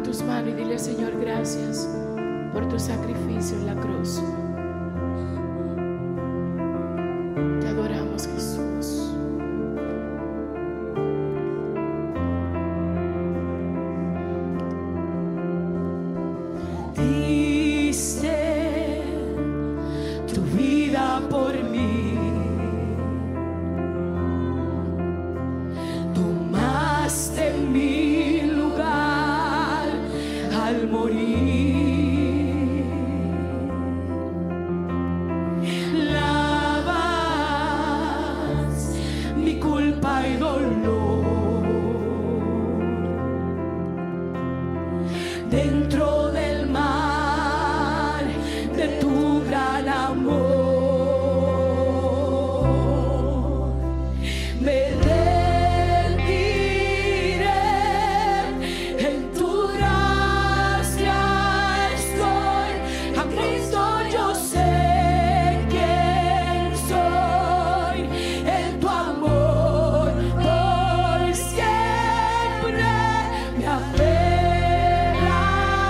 tus manos y dile al Señor gracias por tu sacrificio en la cruz. Te adoramos, Jesús. Diste tu vida por mí. Tomaste mi lugar al morir. Lavas mi culpa y dolor dentro del mar de tu gran amor. Me rendiré, en tu gracia estoy. A Cristo yo sé quién soy, en tu amor por siempre me aferraré.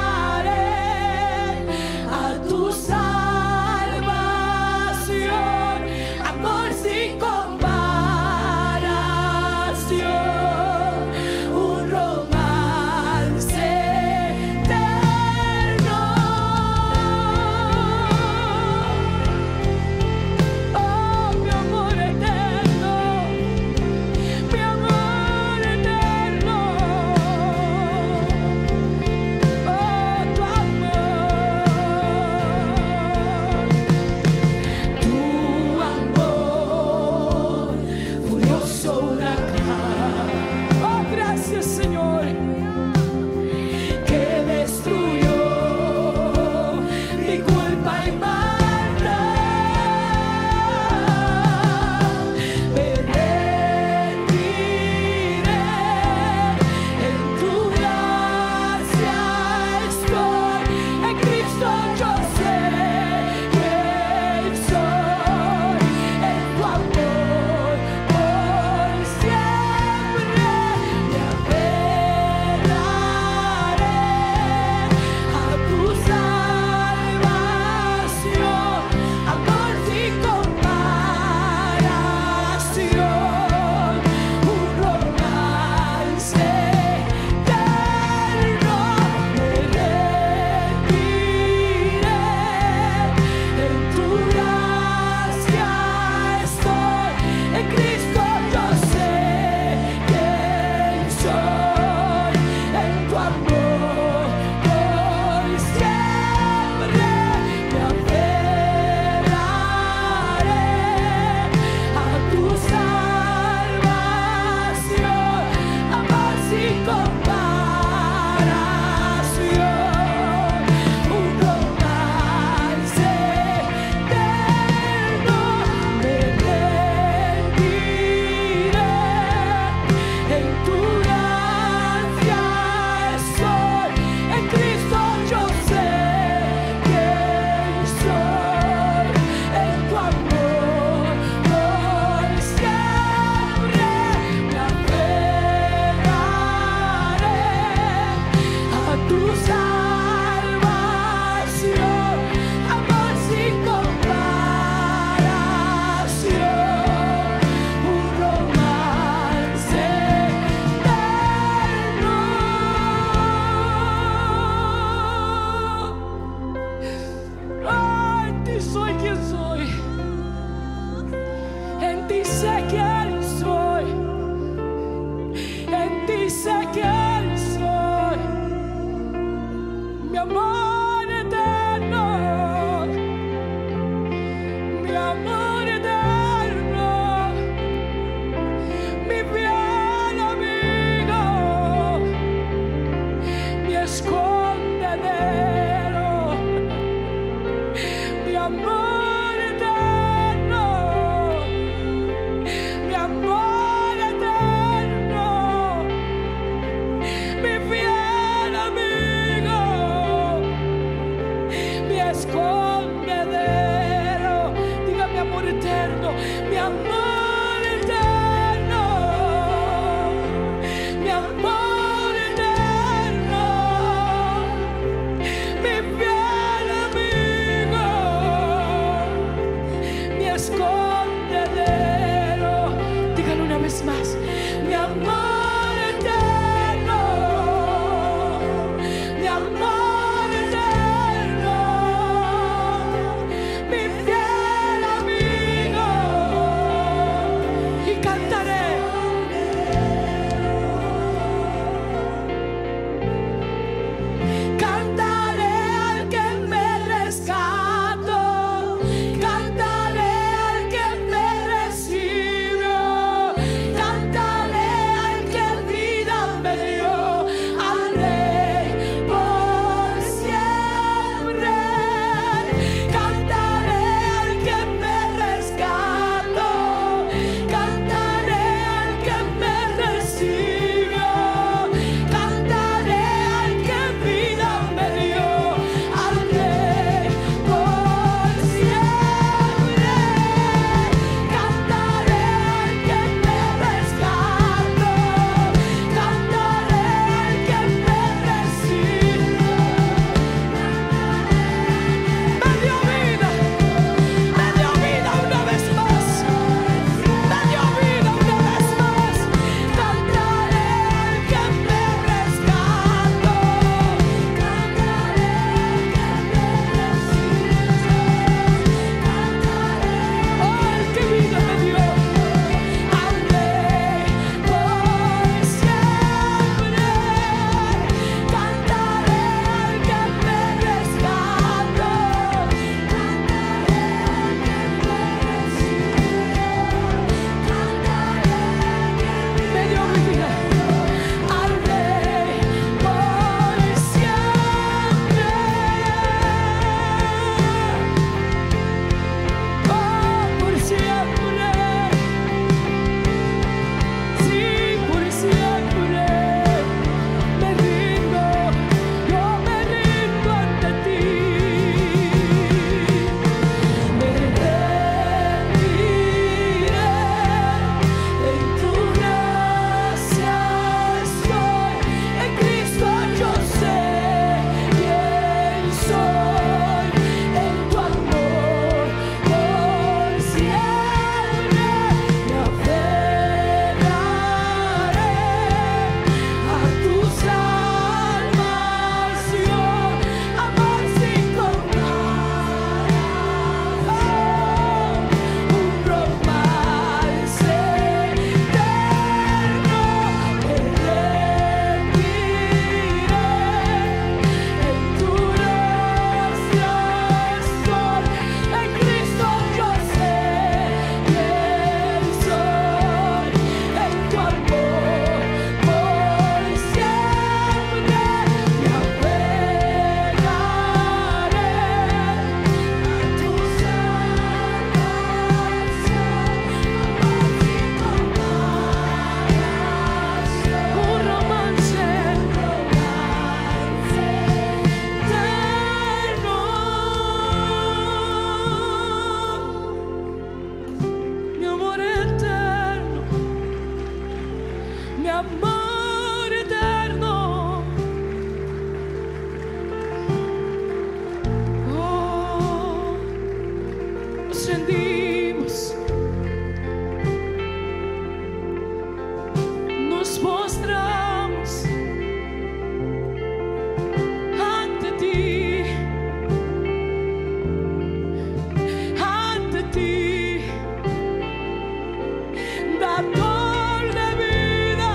dador de vida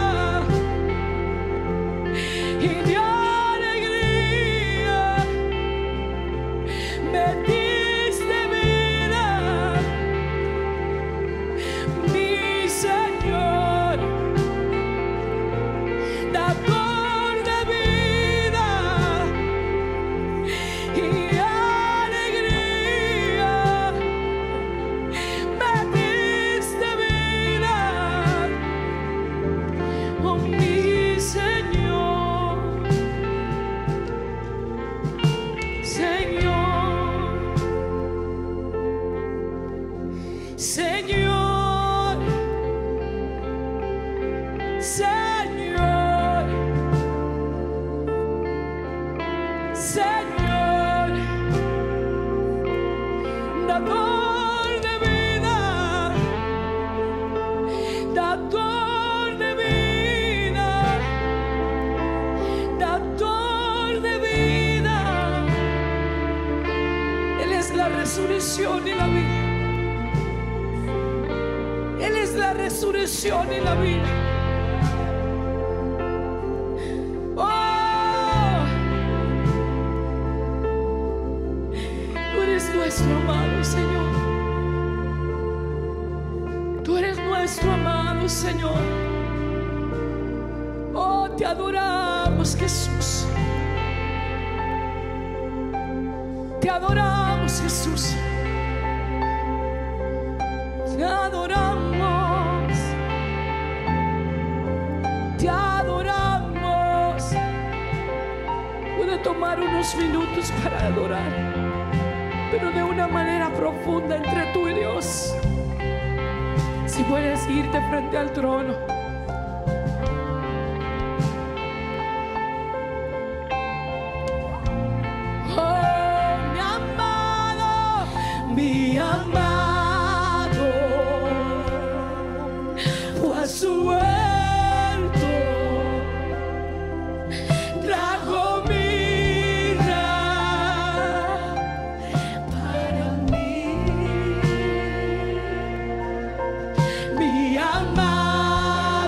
y de alegría, me diste vida, mi Señor, dador de vida y alegría, me diste vida, oh mi Señor, Señor, Señor, Señor, Señor, dador de vida, dador de vida, dador de vida. Él es la resurrección y la vida. Él es la resurrección y la vida. Oh, tú eres nuestro amado Señor. Tú eres nuestro amado Señor. Oh, te adoramos, Jesús. Te adoramos, Jesús. Te adoramos. Te adoramos. Puedo tomar unos minutos para adorar, pero de una manera profunda entre tú y Dios. Si puedes irte frente al trono. Oh, mi amado, fue a su huerto, trajo mirra para mí. Mi amado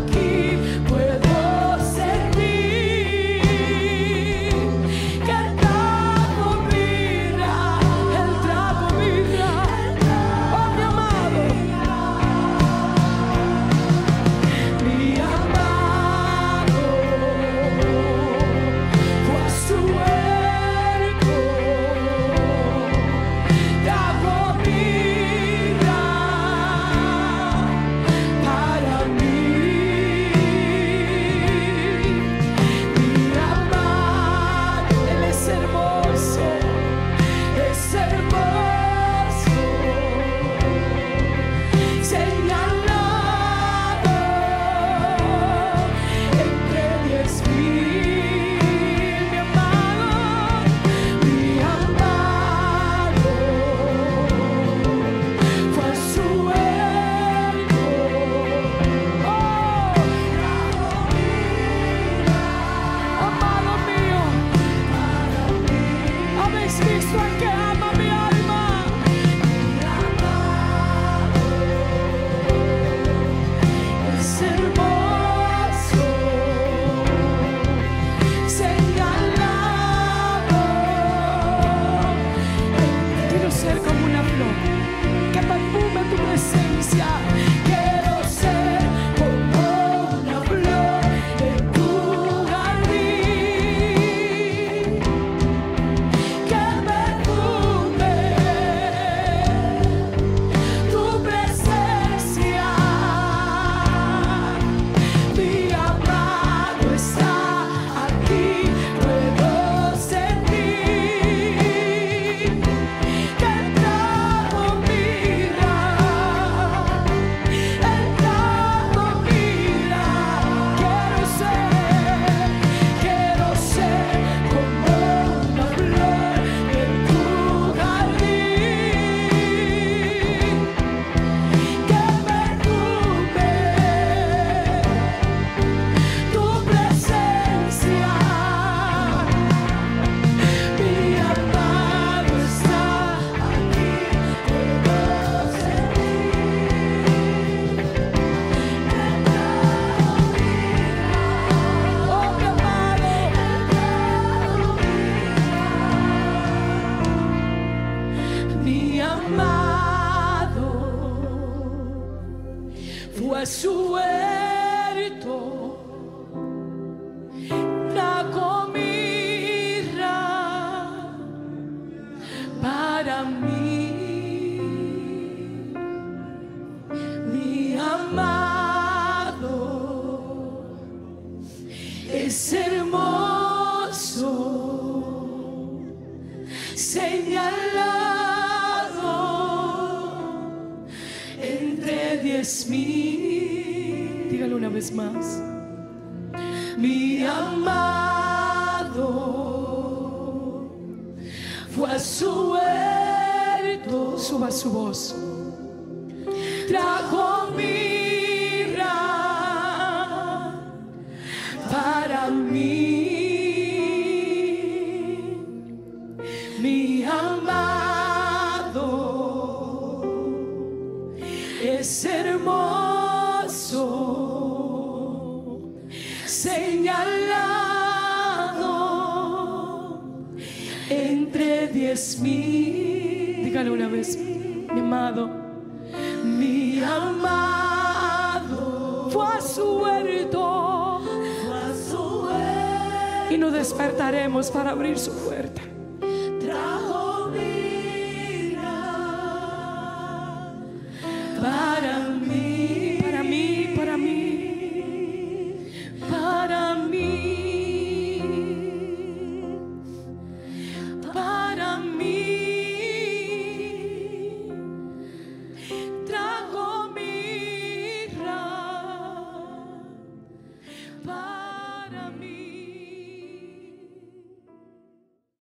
aquí puedo sentir que el trago mira, el trago mira. Oh, mi amado, fue a su huerto, trago mira para mí. Mi amado, Él es hermoso, señalado entre 10,000. Mi amado fue a su huerto. Amado mío, habéis visto al que ama mi alma. Es hermoso, señalado. Quiero ser como una flor que perfume tu presencia. Quiero ser como una flor de tu jardín, que perfume tu presencia. Mi amado está aquí, puedo sentir que el trago mira, el trago mira. Quiero ser como una flor de tu jardín, que perfume tu presencia. Mi amado está aquí, puedo sentir el trago mira. Oh, mi amado, mi amado fue a su huerto, trajo mirra para mí. Mi amado es hermoso, señalado entre 10,000. Dígalo una vez más. Mi amado fue a su huerto. Suba su voz. Trajo mirra para mí. Mi amado es hermoso, señalado entre 10,000. Dígalo una vez. Mi amado, mi amado fue a su huerto, y nos despertaremos para abrir su puerta. Trajo vida para mí, para mí, para mí, para mí, para mí. Trajo mirra para